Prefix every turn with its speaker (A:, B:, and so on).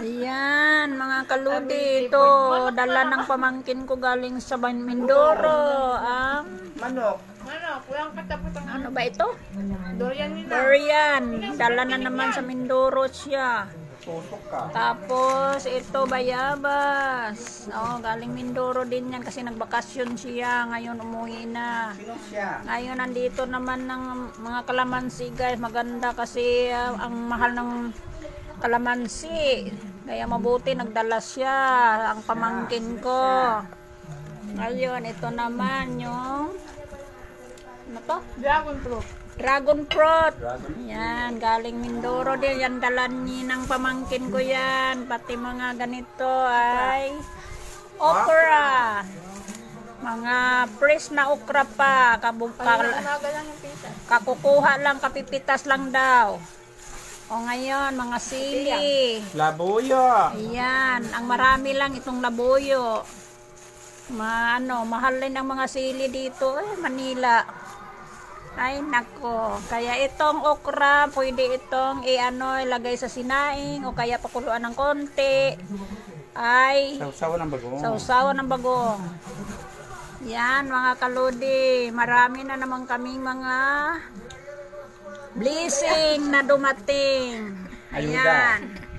A: Ayan, mga kaludi, ito, dala ng pamangkin ko galing sa Mindoro.
B: Manok.
C: Walang katapos
A: Ano ba ito?
C: Dorian nila.
A: Durian. Dala na naman sa Mindoro siya.
B: Tusok ka.
A: Tapos, ito, bayabas. Galing Mindoro din yan kasi nagbakasyon siya. Ngayon, umuwi na.
B: Sino siya?
A: Ngayon, nandito naman ng mga kalamansi, guys. Maganda kasi ang mahal ng kalamansi. Kaya mabuti, nagdala siya. Ang pamangkin ko. Ngayon, ito naman yung ano to?
C: Dragon fruit.
A: Dragon fruit. Yan, galing Mindoro din. Yan, dalan niya ng pamangkin ko yan. Pati mga ganito ay okra. Mga fresh na okra pa.
C: Umaga lang yung pita.
A: Kakukuha lang, kapipitas lang daw. Ngayon, mga sili.
B: Labuyo.
A: Ayan, ang marami lang itong labuyo. Mahal din ang mga sili dito. Manila. Ay, nako. Kaya itong okra, pwede itong ilagay sa sinaing o kaya pakuluan ng konti. Ay,
B: Sausawan ng bagong.
A: sausawan ng bagong. Yan, mga kaludi. Marami na naman kaming mga blessing na dumating.
B: Ayuda.
A: Ayan.